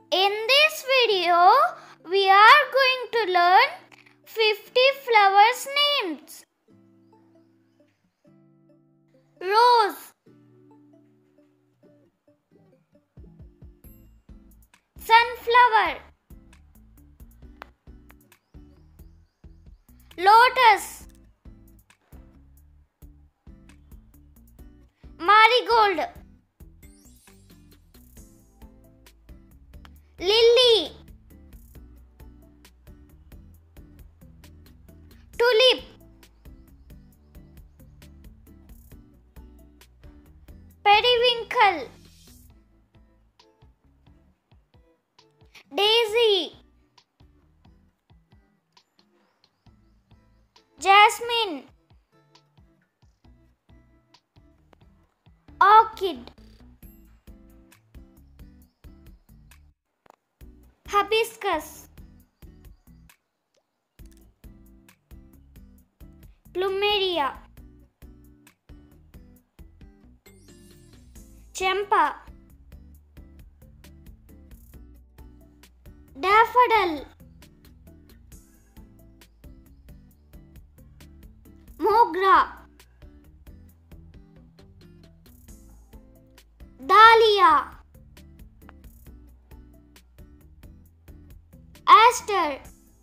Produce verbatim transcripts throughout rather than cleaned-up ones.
In this video, we are going to learn fifty flowers names. Rose, sunflower, lotus, marigold, lily, tulip, periwinkle, daisy, jasmine, orchid, hibiscus, plumeria, champa, daffodil, mogra, dahlia, aster,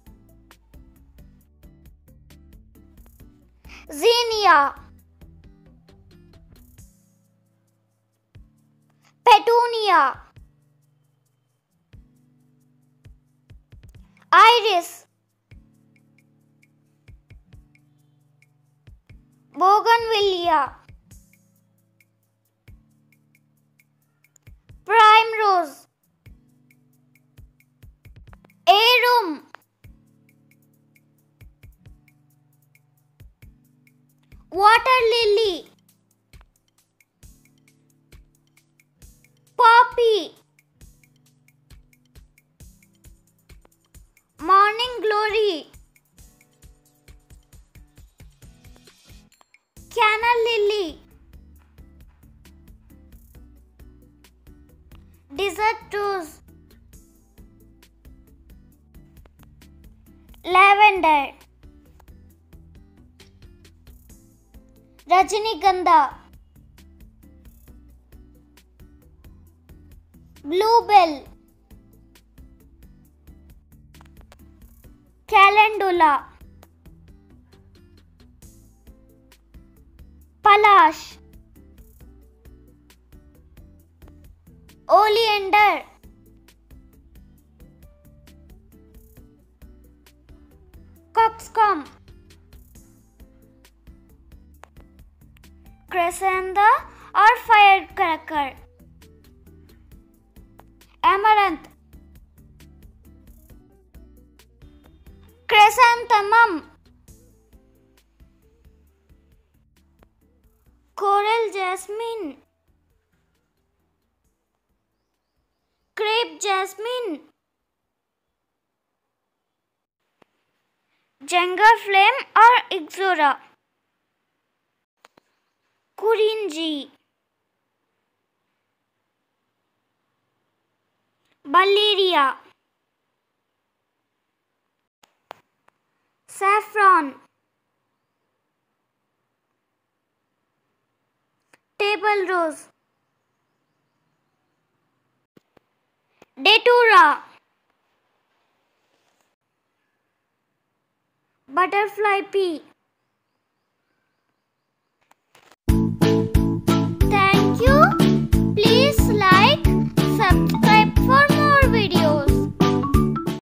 zinnia, petunia, iris, bougainvillea, primrose, arum, water lily, poppy, morning glory, canna lily, desert rose, lavender, rajnigandha, bluebell, calendula, palash, oleander, coxcomb, chrysanthemum or firecracker, amaranth, chrysanthemum, coral jasmine, crepe jasmine, Jenga flame or ixora, kurinji, Balleria, saffron, table rose, datura, butterfly pea,